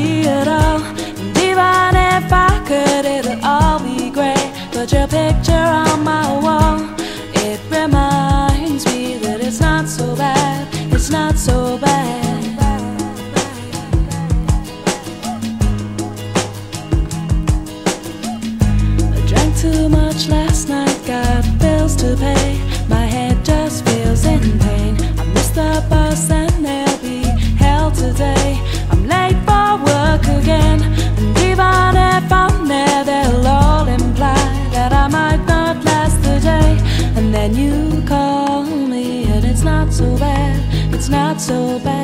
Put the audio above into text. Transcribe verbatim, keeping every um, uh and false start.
me at all. And even if I could, it'll all be great. But your picture on my wall, it reminds me that it's not so bad, it's not so bad. I drank too much last night, got bills to pay. My head just feels in pain. I missed the bus and they'll be hell today. I'm late for work again, and even if I'm there, they'll all imply that I might not last the day. And then you call me and it's not so bad, it's not so bad.